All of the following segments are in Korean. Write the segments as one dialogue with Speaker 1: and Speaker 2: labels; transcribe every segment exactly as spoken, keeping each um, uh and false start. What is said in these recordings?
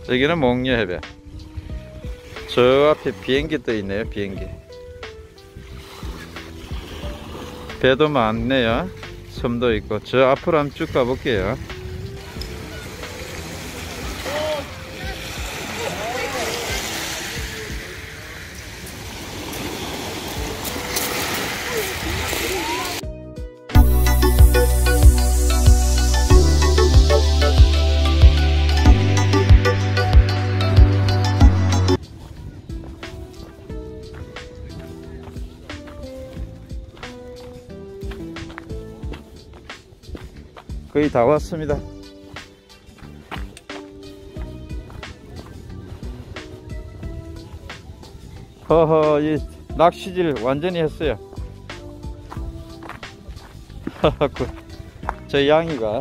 Speaker 1: 여기는 목녀 해변. 저 앞에 비행기 떠 있네요. 비행기. 배도 많네요. 섬도 있고. 저 앞으로 한번 쭉 가볼게요. 거의 다 왔습니다. 허허, 이 낚시질 완전히 했어요. 저 양이가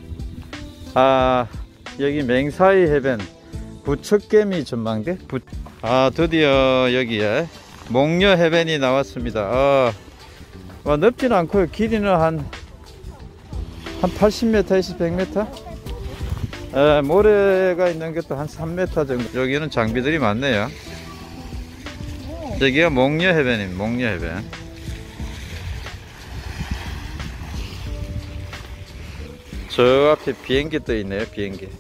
Speaker 1: 아 여기 맹사이 해변 부척개미 전망대. 부... 아 드디어 여기에 목녀 해변이 나왔습니다. 아, 와, 넓지는 않고요. 길이는 한 한 팔십 미터에서 백 미터? 에, 모래가 있는 것도 한 삼 미터 정도. 여기는 장비들이 많네요. 여기가 목녀 해변입니다. 목녀 해변. 저 앞에 비행기 떠 있네요. 비행기.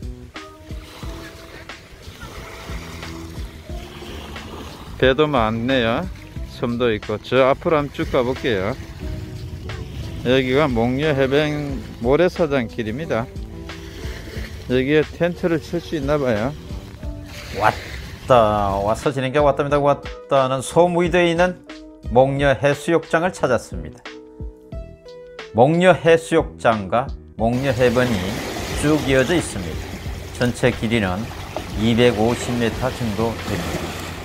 Speaker 1: 배도 많네요. 섬도 있고. 저 앞으로 한번 쭉 가볼게요. 여기가 목녀 해변 모래사장 길입니다. 여기에 텐트를 칠 수 있나봐요.
Speaker 2: 왔다 와서 진행게 왔답니다. 왔다는 소문이 되어 있는 목녀 해수욕장을 찾았습니다. 목녀 해수욕장과 목녀 해변이 쭉 이어져 있습니다. 전체 길이는 이백오십 미터 정도 됩니다.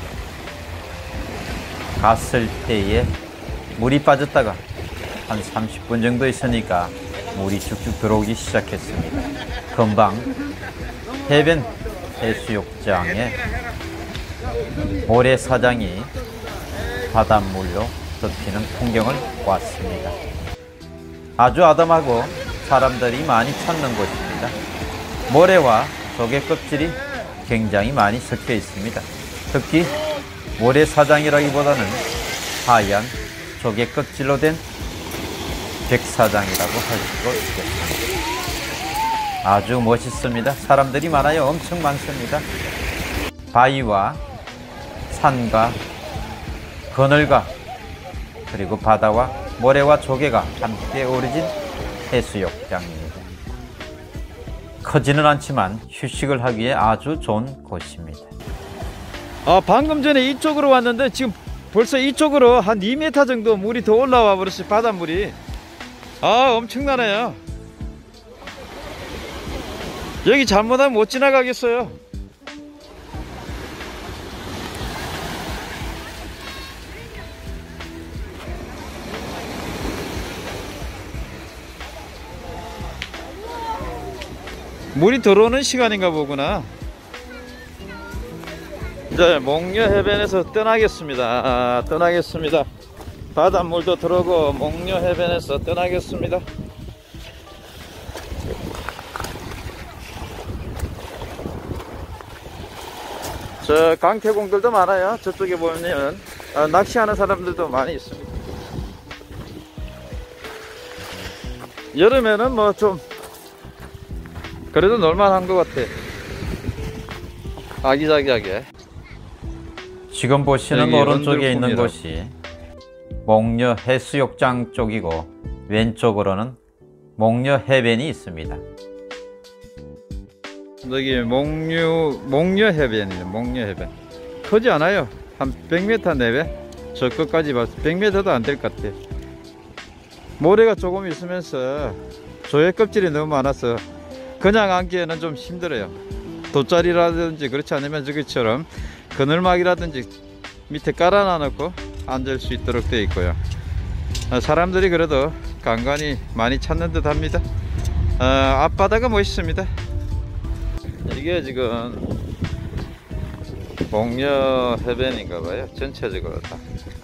Speaker 2: 갔을 때에 물이 빠졌다가 한 삼십 분 정도 있으니까 물이 쭉쭉 들어오기 시작했습니다. 금방 해변 해수욕장에 모래사장이 바닷물로 덮이는 풍경을 보았습니다. 아주 아담하고 사람들이 많이 찾는 곳입니다. 모래와 조개 껍질이 굉장히 많이 섞여 있습니다. 특히 모래사장이라기보다는 하얀 조개 껍질로 된 백사장이라고 할 수도 있겠습니다. 아주 멋있습니다. 사람들이 많아요. 엄청 많습니다. 바위와 산과 그늘과 그리고 바다와 모래와 조개가 함께 어우러진 해수욕장입니다. 크지는 않지만 휴식을 하기에 아주 좋은 곳입니다.
Speaker 1: 아, 방금 전에 이쪽으로 왔는데 지금 벌써 이쪽으로 한 이 미터 정도 물이 더 올라와 버렸어요. 바닷물이. 아, 엄청나네요. 여기 잘못하면 못 지나가겠어요. 물이 들어오는 시간인가 보구나. 이제 목녀 해변에서 떠나겠습니다. 아, 떠나겠습니다. 바닷물도 들어오고 목녀 해변에서 떠나겠습니다. 저 강태공들도 많아요. 저쪽에 보면 아, 낚시하는 사람들도 많이 있습니다. 여름에는 뭐 좀 그래도 놀만한 것 같아. 아기자기하게.
Speaker 2: 지금 보시는 오른쪽에 있는 곳이 목녀 해수욕장 쪽이고 왼쪽으로는 목녀 해변이 있습니다.
Speaker 1: 여기 목녀 목녀 해변이에요. 목녀 해변. 크지 않아요. 한 백 미터 내외. 저 끝까지 봐서 백 미터도 안 될 것 같아. 모래가 조금 있으면서 조개 껍질이 너무 많아서 그냥 앉기에는 좀 힘들어요. 돗자리라든지 그렇지 않으면 저기처럼 그늘막이라든지 밑에 깔아놔 놓고 앉을 수 있도록 되어 있고요. 사람들이 그래도 간간히 많이 찾는 듯 합니다. 어, 앞바다가 멋있습니다. 이게 지금 목녀 해변인가 봐요. 전체적으로 다.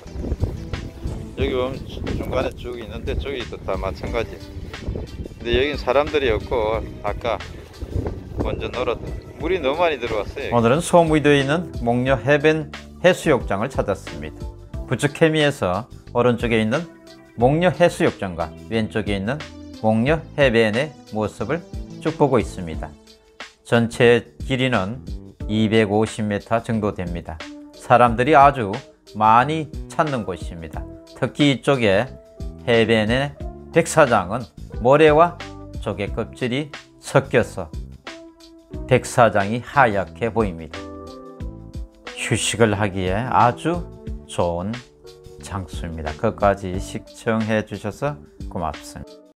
Speaker 1: 여기 보면 중간에 쭉 있는데 저기도 다 마찬가지. 근데 여긴 사람들이 없고 아까 먼저 놀았, 물이 너무 많이 들어왔어요.
Speaker 2: 오늘은 소무이 되어 있는 목녀 해변 해수욕장을 찾았습니다. 부축 해미에서 오른쪽에 있는 목녀 해수욕장과 왼쪽에 있는 목녀 해변의 모습을 쭉 보고 있습니다. 전체 길이는 이백오십 미터 정도 됩니다. 사람들이 아주 많이 찾는 곳입니다. 특히 이쪽에 해변의 백사장은 모래와 조개 껍질이 섞여서 백사장이 하얗게 보입니다. 휴식을 하기에 아주 좋은 장소입니다. 끝까지 시청해 주셔서 고맙습니다.